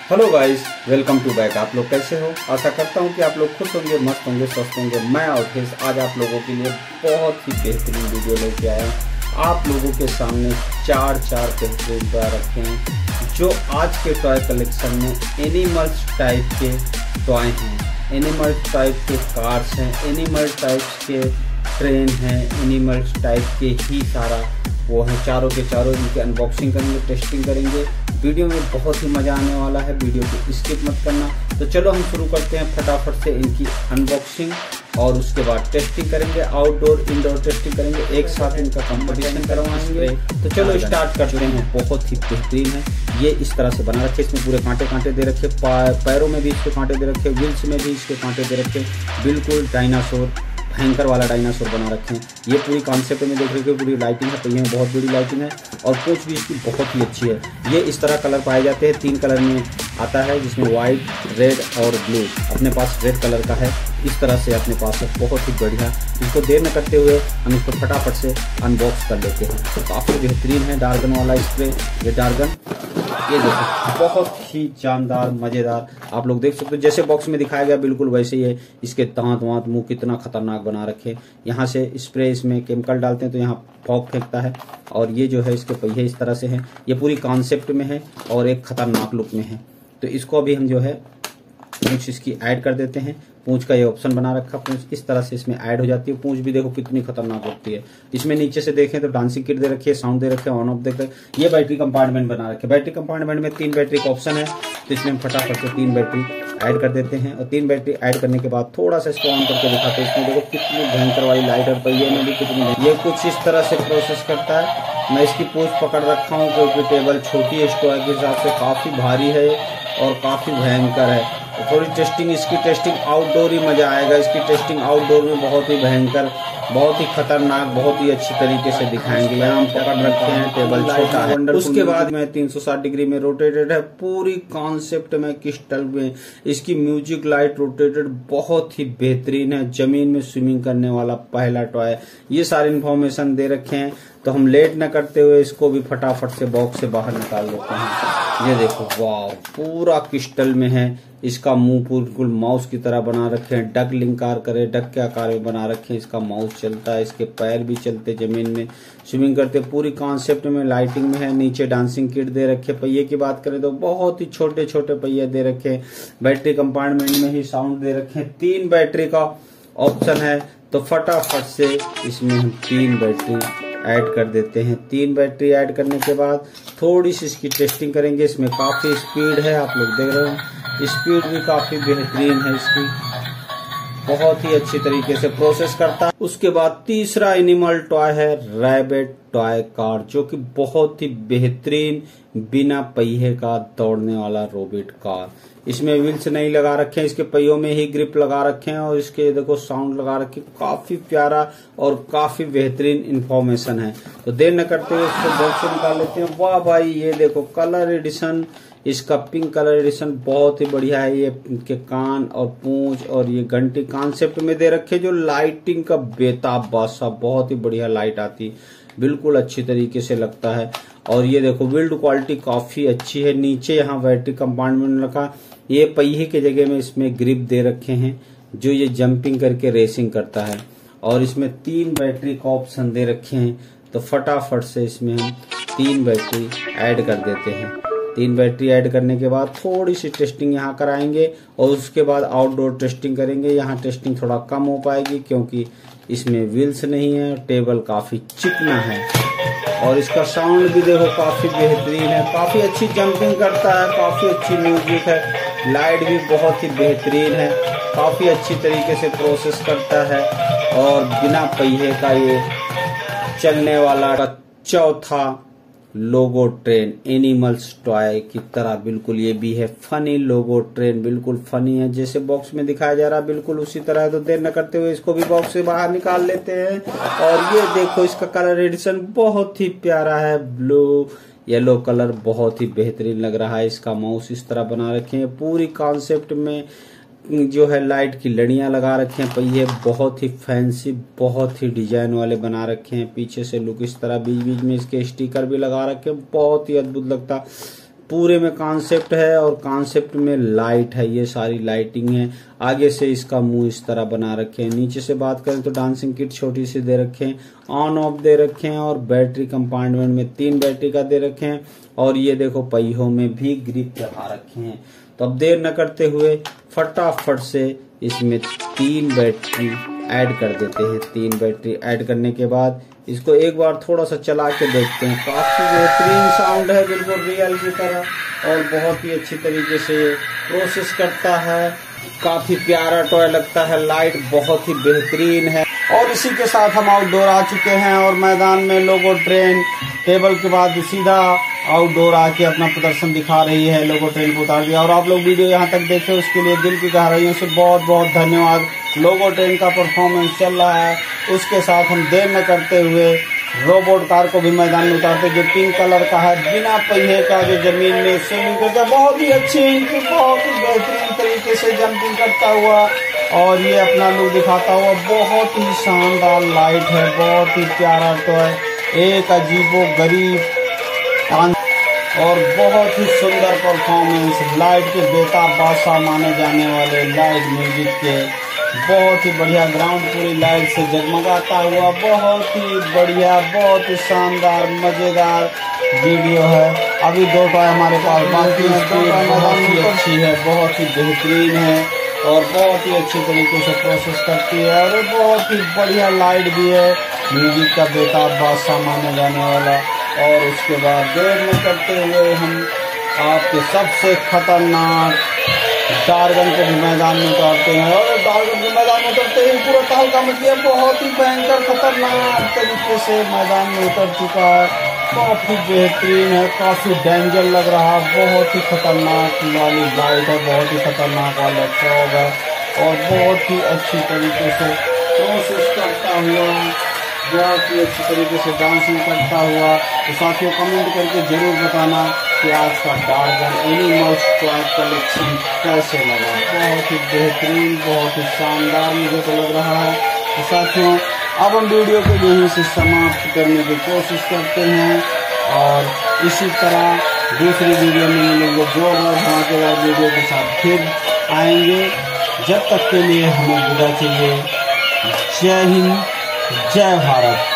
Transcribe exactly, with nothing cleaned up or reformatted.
Hello guys, welcome to back. आप लोग कैसे हो? आशा करता हूँ कि आप लोग खुश होंगे, मस्त होंगे, स्वस्थ होंगे। मैं अवधेश आज आप लोगों के लिए बहुत ही बेहतरीन वीडियो लेके आया हूँ। आप लोगों के सामने चार चार बेहतरीन टॉय रखे हैं जो आज के टॉय कलेक्शन में एनिमल्स टाइप के टॉय हैं, एनिमल टाइप के कार्स हैं, एनिमल टाइप के ट्रेन हैं, एनिमल्स टाइप के ही सारा वो हैं। चारों के चारों इनकी अनबॉक्सिंग करेंगे, टेस्टिंग करेंगे। वीडियो में बहुत ही मज़ा आने वाला है, वीडियो को स्किप मत करना। तो चलो हम शुरू करते हैं फटाफट से इनकी अनबॉक्सिंग और उसके बाद टेस्टिंग करेंगे, आउटडोर इंडोर टेस्टिंग करेंगे, एक साथ इनका कंपटीशन करवाएंगे। तो चलो स्टार्ट करते हैं। बहुत ही बेहतरीन है, ये इस तरह से बना रखे, इसमें पूरे कांटे कांटे दे रखे, पैरों में भी इसके कांटे दे रखे, व्हील्स में भी इसके कांटे दे रखे, बिल्कुल डायनासोर, भयंकर वाला डायनासोर बना रखे हैं। ये पूरी कॉन्सेप्ट में देख रहे हो, पूरी लाइटिंग है, पहिए में बहुत बड़ी लाइटिंग है और पूंछ भी इसकी बहुत ही अच्छी है। ये इस तरह कलर पाए जाते हैं, तीन कलर में आता है जिसमें वाइट, रेड और ब्लू। अपने पास रेड कलर का है, इस तरह से अपने पास है, बहुत ही बढ़िया। इसको देर न करते हुए हम इसको फटाफट से अनबॉक्स कर लेते हैं। तो काफ़ी बेहतरीन है डार्गन वाला स्प्रे। ये डार्गन, ये देखो बहुत ही जानदार, मज़ेदार। आप लोग देख सकते हो जैसे बॉक्स में दिखाया गया बिल्कुल वैसे ही है। इसके दांत वांत मुंह कितना खतरनाक बना रखे। यहाँ से स्प्रे, इसमें केमिकल डालते हैं तो यहाँ फॉग फेंकता है। और ये जो है इसके पहिए इस तरह से हैं। ये पूरी कॉन्सेप्ट में है और एक खतरनाक लुक में है। तो इसको अभी हम जो है पूंछ इसकी ऐड कर देते हैं। पूंछ का ये ऑप्शन बना रखा, पूंछ इस तरह से इसमें ऐड हो जाती है। पूंछ भी देखो कितनी खतरनाक लगती है। इसमें नीचे से देखें तो डांसिंग किट दे रखी है, साउंड दे रखे, ऑन ऑफ देख रखे। ये बैटरी कंपार्टमेंट बना रखे। बैटरी कंपार्टमेंट में तीन बैटरी का ऑप्शन है, तो इसमें हम फटाफट से तीन बैटरी ऐड कर देते हैं। और तीन बैटरी ऐड करने के बाद थोड़ा सा इसको ऑन करके दिखाते हैं। इसमें देखो कितनी भयंकर वाली लाइट और पहिए में भी कितनी। ये कुछ इस तरह से प्रोसेस करता है। मैं इसकी पूंछ पकड़ रखा हूँ क्योंकि टेबल छोटी है, स्टॉय के हिसाब से काफी भारी है और काफी भयंकर है। थोड़ी टेस्टिंग, इसकी टेस्टिंग आउटडोर ही मजा आएगा। इसकी टेस्टिंग आउटडोर में बहुत ही भयंकर, बहुत ही खतरनाक, बहुत ही अच्छी तरीके से दिखाएंगे। यहाँ हम पकड़ रखे हैं, टेबल छोटा है। उसके बाद में तीन सौ साठ डिग्री में रोटेटेड है, पूरी कॉन्सेप्ट में क्रिस्टल में। इसकी म्यूजिक लाइट रोटेटेड बहुत ही बेहतरीन है। जमीन में स्विमिंग करने वाला पहला टॉय। ये सारी इन्फॉर्मेशन दे रखे हैं, तो हम लेट न करते हुए इसको भी फटाफट से बॉक्स से बाहर निकाल लेते हैं। ये देखो, वाह, पूरा क्रिस्टल में है। इसका मुंह बिल्कुल माउस की तरह बना रखे हैं। डक लिंकार करे, डक के आकार में बना रखे हैं। इसका माउस चलता है, इसके पैर भी चलते, जमीन में स्विमिंग करते। पूरी कॉन्सेप्ट में लाइटिंग में है। नीचे डांसिंग किट दे रखे। पहिए की बात करें तो बहुत ही छोटे छोटे पहिए दे रखे। बैटरी कंपार्टमेंट में ही साउंड दे रखे। तीन बैटरी का ऑप्शन है, तो फटाफट से इसमें हम तीन बैटरी ऐड कर देते हैं। तीन बैटरी ऐड करने के बाद थोड़ी सी इसकी टेस्टिंग करेंगे। इसमें काफी स्पीड है, आप लोग देख रहे हो, स्पीड भी काफी बेहतरीन है इसकी, बहुत ही अच्छी तरीके से प्रोसेस करता है। उसके बाद तीसरा एनिमल टॉय है रैबिट टॉय कार, जो कि बहुत ही बेहतरीन बिना पहिए का दौड़ने वाला रोबोट कार। इसमें व्हील्स नहीं लगा रखे हैं, इसके पहियों में ही ग्रिप लगा रखे हैं और इसके देखो साउंड लगा रखे। काफी प्यारा और काफी बेहतरीन इंफॉर्मेशन है। तो देर न करते हुए इसको बॉक्स से निकाल लेते हैं। वाह भाई, ये देखो कलर एडिशन, इसका पिंक कलर एडिशन बहुत ही बढ़िया है। ये इनके कान और पूंछ और ये घंटी कॉन्सेप्ट में दे रखे, जो लाइटिंग का बेताब बादशाह, बहुत ही बढ़िया लाइट आती, बिल्कुल अच्छी तरीके से लगता है। और ये देखो बिल्ड क्वालिटी काफी अच्छी है। नीचे यहाँ बैटरी कंपार्टमेंट रखा। ये पहिए के जगह में इसमें ग्रिप दे रखे हैं, जो ये जंपिंग करके रेसिंग करता है। और इसमें तीन बैटरी का ऑप्शन दे रखे हैं, तो फटाफट से इसमें हम तीन बैटरी ऐड कर देते हैं। तीन बैटरी ऐड करने के बाद थोड़ी सी टेस्टिंग यहाँ कराएंगे और उसके बाद आउटडोर टेस्टिंग करेंगे। यहाँ टेस्टिंग थोड़ा कम हो पाएगी क्योंकि इसमें व्हील्स नहीं है, टेबल काफी चिकना है। और इसका साउंड भी देखो काफी बेहतरीन है, काफी अच्छी जंपिंग करता है, काफी अच्छी म्यूजिक है। लाइट भी बहुत ही बेहतरीन है, काफी अच्छी तरीके से प्रोसेस करता है। और बिना पहिए का ये चलने वाला चौथा लोगो ट्रेन, एनिमल्स टॉय की तरह बिल्कुल ये भी है। फनी लोगो ट्रेन, बिल्कुल फनी है, जैसे बॉक्स में दिखाया जा रहा है बिल्कुल उसी तरह। तो देर न करते हुए इसको भी बॉक्स से बाहर निकाल लेते हैं। और ये देखो इसका कलर एडिशन बहुत ही प्यारा है, ब्लू येलो कलर, बहुत ही बेहतरीन लग रहा है। इसका माउस इस तरह बना रखे हैं। पूरी कॉन्सेप्ट में जो है लाइट की लड़ियां लगा रखे हैं। पहिए बहुत ही फैंसी, बहुत ही डिजाइन वाले बना रखे हैं। पीछे से लुक इस तरह, बीच बीच में इसके स्टिकर भी लगा रखे हैं, बहुत ही अद्भुत लगता। पूरे में कॉन्सेप्ट है और कॉन्सेप्ट में लाइट है, ये सारी लाइटिंग है। आगे से इसका मुंह इस तरह बना रखे हैं। नीचे से बात करें तो डांसिंग किट छोटी सी दे रखे हैं, ऑन ऑफ दे रखे हैं और बैटरी कंपार्टमेंट में तीन बैटरी का दे रखे हैं। और ये देखो पहियों में भी ग्रिप लगा रखे हैं। तो अब देर न करते हुए फटाफट से इसमें तीन बैटरी ऐड कर देते हैं। तीन बैटरी ऐड करने के बाद इसको एक बार थोड़ा सा चला के देखते हैं। काफी बेहतरीन साउंड है, बिल्कुल रियल की तरह, और बहुत ही अच्छी तरीके से प्रोसेस करता है। काफी प्यारा टॉय लगता है, लाइट बहुत ही बेहतरीन है। और इसी के साथ हम आउटडोर आ चुके हैं और मैदान में लोगो ट्रेन टेबल के बाद सीधा आउटडोर आके अपना प्रदर्शन दिखा रही है। लोगो ट्रेन को उतार दिया और आप लोग वीडियो यहाँ तक देखे उसके लिए दिल की गहराइयों से बहुत बहुत धन्यवाद। लोगो ट्रेन का परफॉर्मेंस चल रहा है, उसके साथ हम देर न करते हुए रोबोट कार को भी मैदान में उतारते, जो पिंक कलर का है, बिना पहिए का, जो जमीन में स्विमिंग करता है। बहुत ही अच्छी इनकी बहुत ही बेहतरीन तरीके से जंपिंग करता हुआ और ये अपना लुक दिखाता हुआ। बहुत ही शानदार लाइट है, बहुत ही प्यारा टॉय, एक अजीबो गरीब और बहुत ही सुंदर परफॉर्मेंस। लाइट के बेताब बादशाह माने जाने वाले लाइट म्यूजिक के बहुत ही बढ़िया ग्राउंड पूरी लाइट से जगमगाता हुआ। बहुत ही बढ़िया, बहुत ही शानदार मजेदार वीडियो है। अभी दो टॉय हमारे पास बाकी है, बहुत ही अच्छी है, बहुत ही बेहतरीन है और बहुत ही अच्छी तरीके से प्रोसेस करती है और बहुत ही बढ़िया लाइट भी है, म्यूजिक का बेताब बादशाह माने जाने वाला। और उसके बाद देर में करते हुए हम आपके सबसे खतरनाक डार्गन को भी मैदान में उतारते हैं। और डार्गन के मैदान में उतरते ही पूरा तहलका मच गया, बहुत ही भयंकर खतरनाक तरीके से मैदान में उतर चुका है। काफी बेहतरीन है, काफी डेंजर लग रहा है, बहुत ही खतरनाक वाली लाइट है, बहुत ही खतरनाक वाला फ्रॉग है और बहुत ही अच्छी तरीके से प्रोसेस करता हुआ, बहुत ही अच्छी तरीके से डांसिंग करता हुआ। तो साथियों कमेंट करके जरूर बताना कि आज का डार्गन एनिमल्स टॉय कलेक्शन कैसे लगा। बहुत ही बेहतरीन, बहुत ही शानदार मुझे तो लग रहा है। तो साथियों अब हम वीडियो को यहीं से समाप्त करने की कोशिश करते हैं और इसी तरह दूसरी वीडियो में मिलेंगे जोरदार धमाकेदार वीडियो के साथ फिर आएंगे। जब तक के लिए हमें विदा चाहिए। जय हिंद, जय भारत।